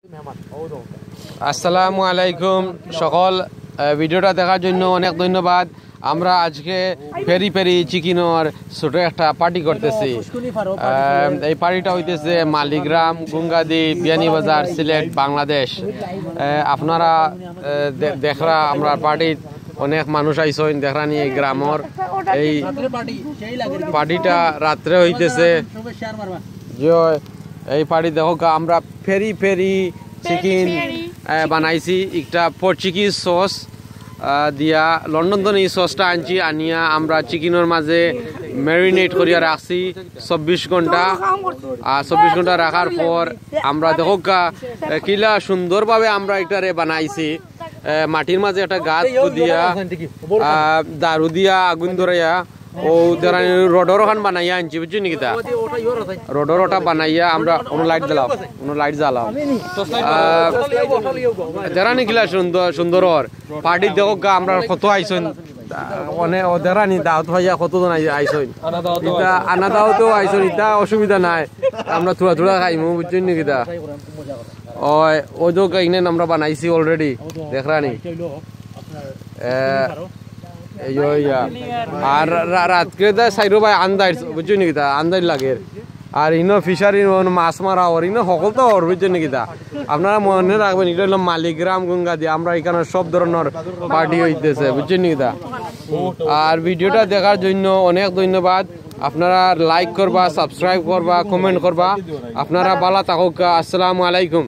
আসসালামু আলাইকুম সকল ভিডিওটা দেখার জন্য অনেক ধন্যবাদ। আমরা আজকে পেরি পেরি চিকেনের ছোট একটা পার্টি করতেছি। এই পার্টিটা হইতেছে মালিগ্রাম গুঙ্গাদি বিয়ানি বাজার সিলেট বাংলাদেশ। আপনারা দেখরা আমরা পার্টিত অনেক মানুষ আইসেন দেখরা নিয়ে গ্রামর। এই পার্টিটা রাত্রে হইতেছে যে এই পার্টি দেখো আমরা পেরি পেরি চিকেন বানাইছি একটা পর্তুগিজ সস দিয়া লন্ডন এই সসটা আনছি আনিয়া আমরা চিকেনের মাঝে ম্যারিনেট করিয়া রাখছি 24 ঘন্টা। আর 24 ঘন্টা রাখার পর আমরা দেখো কিলা সুন্দরভাবে আমরা এটারে বানাইছি। মাটির মাঝে একটা গাছ দিয়া দারু দিয়া আগুন ধরাইয়া ও রডর খান বানাইয়া আনছি বুঝছি নাকি তা রডর ওটা বানাইয়া আমরা লাইট জ্বালাম দেরানি কিলা সুন্দর পার্টি দেখো আমরা কত আইসন মানে দেরানি দাওয়াত ভাইয়া কতজন আইসন এটা আনা দাওয়াতেও আইসন এটা অসুবিধা নাই আমরা থোড়া থোড়া খাইমু বুঝছেন নাকি তা ওই তো কিনে আমরা বানাইছি অলরেডি দেখরানি। আর রাতকে চাইরো ভাই আন্দাজ বুঝছো নাকি তা আন্দাজ লাগে। আর ইনো ফিশারি মাছ মারা ওর ইনো সকল তো ওর বুঝছো নাকি তা আপনারা মনে রাখবেন এটা হলো মালিগ্রাম গুঙ্গাদি। আমরা এখানে সব ধরনের পার্টি হইতেছে বুঝছো নাকি তা। আর ভিডিওটা দেখার জন্য অনেক ধন্যবাদ। আপনারা লাইক করবা, সাবস্ক্রাইব করবা, কমেন্ট করবা। আপনারা ভালো থাকুক। আসসালামু আলাইকুম।